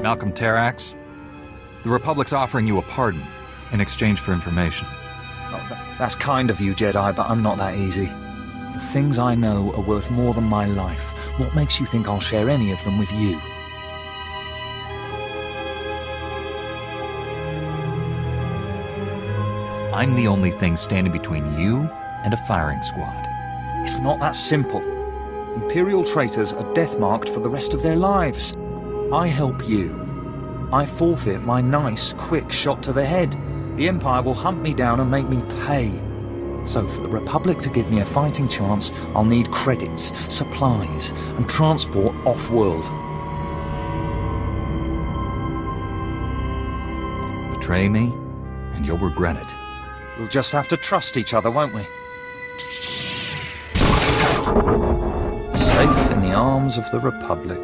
Malcolm Terrax, the Republic's offering you a pardon in exchange for information. Oh, that's kind of you, Jedi, but I'm not that easy. The things I know are worth more than my life. What makes you think I'll share any of them with you? I'm the only thing standing between you and a firing squad. It's not that simple. Imperial traitors are death-marked for the rest of their lives. I help you. I forfeit my nice, quick shot to the head. The Empire will hunt me down and make me pay. So for the Republic to give me a fighting chance, I'll need credits, supplies, and transport off-world. Betray me, and you'll regret it. We'll just have to trust each other, won't we? Safe in the arms of the Republic.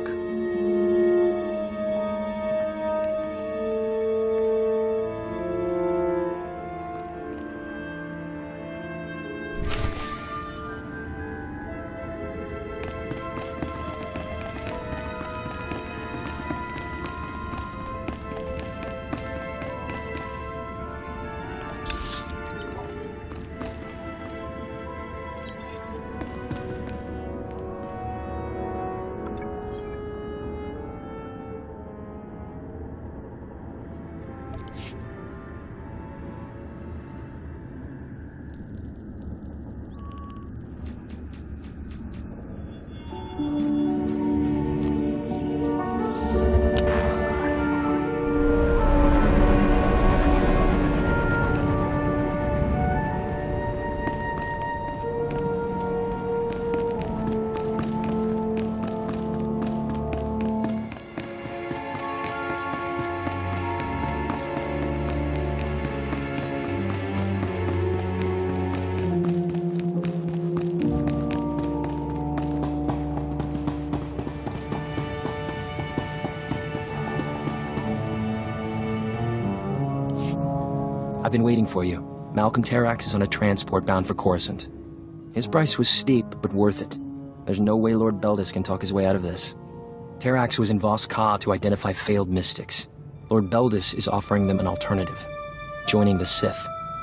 I've been waiting for you. Malcolm Terrax is on a transport bound for Coruscant. His price was steep, but worth it. There's no way Lord Beldis can talk his way out of this. Terrax was in Vos Ka to identify failed mystics. Lord Beldis is offering them an alternative. Joining the Sith.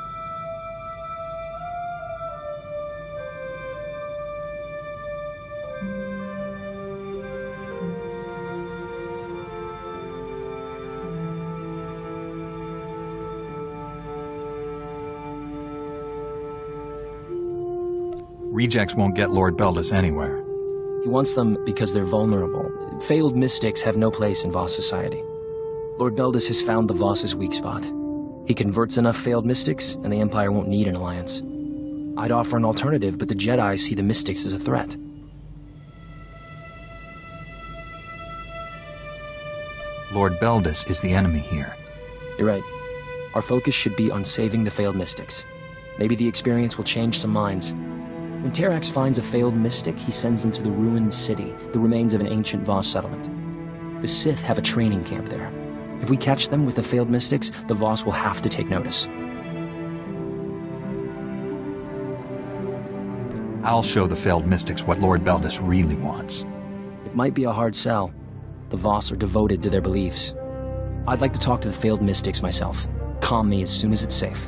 Rejects won't get Lord Beldis anywhere. He wants them because they're vulnerable. Failed mystics have no place in Vos society. Lord Beldis has found the Vos's weak spot. He converts enough failed mystics, and the Empire won't need an alliance. I'd offer an alternative, but the Jedi see the mystics as a threat. Lord Beldis is the enemy here. You're right. Our focus should be on saving the failed mystics. Maybe the experience will change some minds. When Terrax finds a failed mystic, he sends them to the ruined city, the remains of an ancient Vos settlement. The Sith have a training camp there. If we catch them with the failed mystics, the Vos will have to take notice. I'll show the failed mystics what Lord Beldis really wants. It might be a hard sell. The Vos are devoted to their beliefs. I'd like to talk to the failed mystics myself. Calm me as soon as it's safe.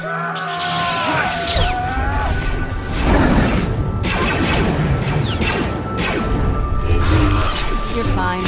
You're fine.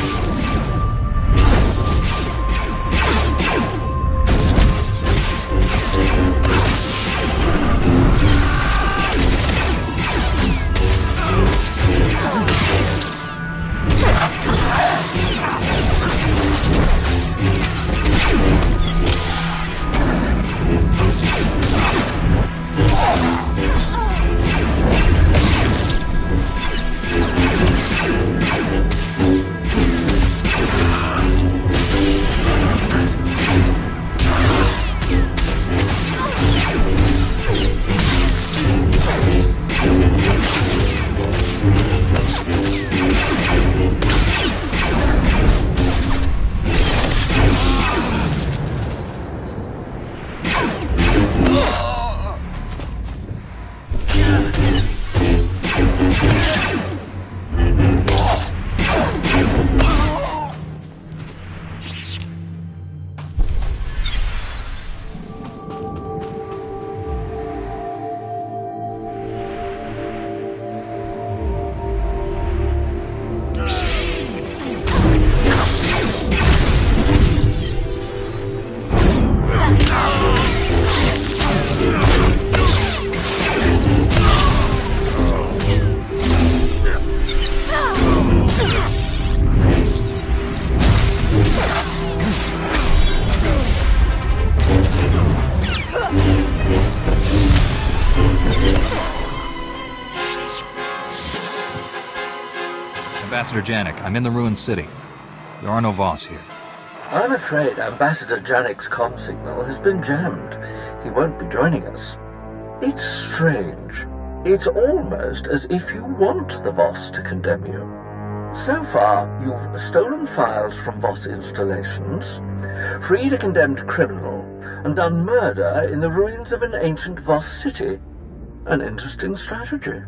Ambassador Janek, I'm in the ruined city. There are no Voss here. I'm afraid Ambassador Janek's comm signal has been jammed. He won't be joining us. It's strange. It's almost as if you want the Voss to condemn you. So far, you've stolen files from Voss installations, freed a condemned criminal, and done murder in the ruins of an ancient Voss city. An interesting strategy.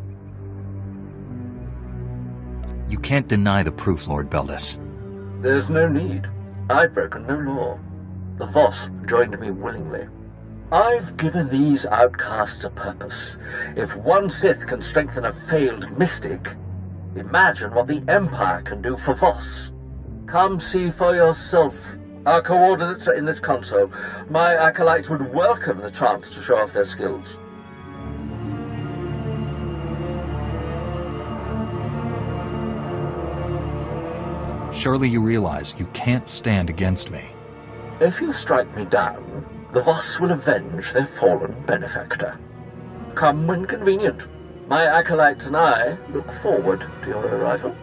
You can't deny the proof, Lord Beldis. There's no need. I've broken no law. The Voss joined me willingly. I've given these outcasts a purpose. If one Sith can strengthen a failed mystic, imagine what the Empire can do for Voss. Come see for yourself. Our coordinates are in this console. My acolytes would welcome the chance to show off their skills. Surely you realize you can't stand against me. If you strike me down, the Voss will avenge their fallen benefactor. Come when convenient. My acolytes and I look forward to your arrival.